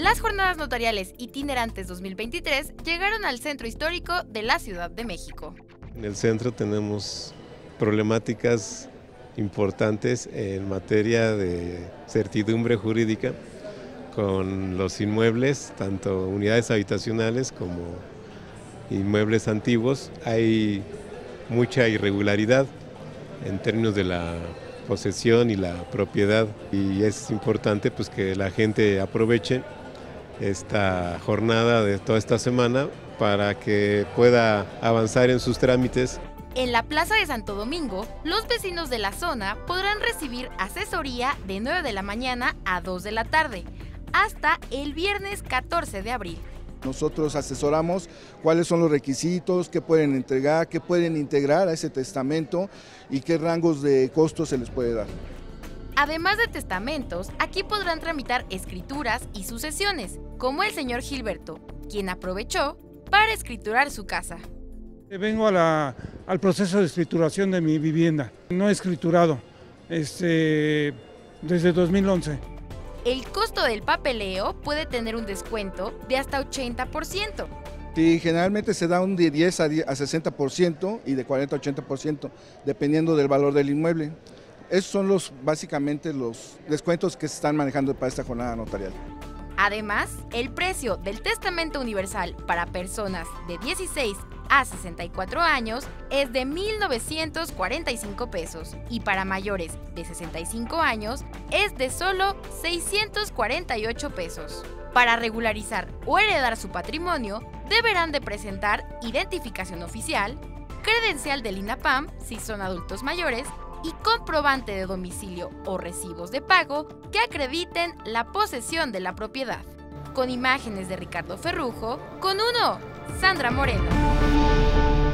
Las jornadas notariales itinerantes 2023 llegaron al centro histórico de la Ciudad de México. En el centro tenemos problemáticas importantes en materia de certidumbre jurídica con los inmuebles, tanto unidades habitacionales como inmuebles antiguos. Hay mucha irregularidad en términos de la posesión y la propiedad, y es importante pues que la gente aproveche esta jornada de toda esta semana para que pueda avanzar en sus trámites. En la Plaza de Santo Domingo, los vecinos de la zona podrán recibir asesoría de 9 de la mañana a 2 de la tarde, hasta el viernes 14 de abril. Nosotros asesoramos cuáles son los requisitos, qué pueden entregar, qué pueden integrar a ese testamento y qué rangos de costos se les puede dar. Además de testamentos, aquí podrán tramitar escrituras y sucesiones, como el señor Gilberto, quien aprovechó para escriturar su casa. Vengo al proceso de escrituración de mi vivienda. No he escriturado desde 2011. El costo del papeleo puede tener un descuento de hasta 80%. Sí, generalmente se da un de 10 a 60% y de 40 a 80%, dependiendo del valor del inmueble. Esos son básicamente los descuentos que se están manejando para esta jornada notarial. Además, el precio del testamento universal para personas de 16 a 64 años es de 1,945 pesos y para mayores de 65 años es de solo 648 pesos. Para regularizar o heredar su patrimonio, deberán de presentar identificación oficial, credencial del INAPAM si son adultos mayores y comprobante de domicilio o recibos de pago que acrediten la posesión de la propiedad. Con imágenes de Ricardo Ferrujo, con Sandra Moreno.